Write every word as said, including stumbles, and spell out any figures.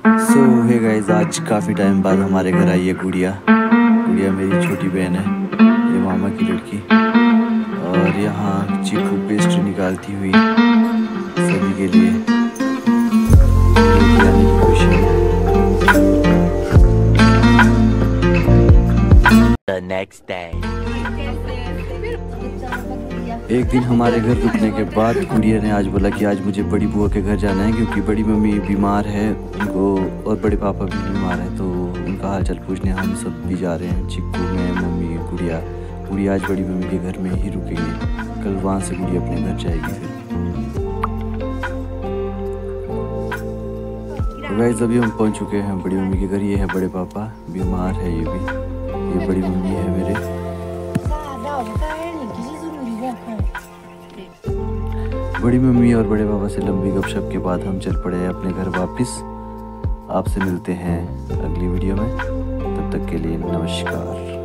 सो hey guys, आज काफ़ी time बाद हमारे घर आई है गुड़िया। गुड़िया मेरी छोटी बहन है, ये मामा की लड़की। और यहाँ चीकू पेस्ट्री निकालती हुई सभी के लिए आने की खुशी है। The next day. एक दिन हमारे घर रुकने के बाद गुड़िया ने आज बोला कि आज मुझे बड़ी बुआ के घर जाना है, क्योंकि बड़ी मम्मी बीमार है उनको और बड़े पापा भी बीमार है, तो उनका हालचाल पूछने हम सब भी जा रहे हैं। चिक्कू, मैं, मम्मी, गुड़िया। गुड़िया आज बड़ी मम्मी के घर में ही रुकेगी, कल वहाँ से गुड़िया अपने घर जाएगी। फिर गाइस अभी हम पहुँच चुके हैं बड़ी मम्मी के घर। ये है बड़े पापा, बीमार है ये भी। ये बड़ी मम्मी है मेरे। बड़ी मम्मी और बड़े पापा से लंबी गपशप के बाद हम चल पड़े हैं अपने घर वापस। आपसे मिलते हैं अगली वीडियो में, तब तक के लिए नमस्कार।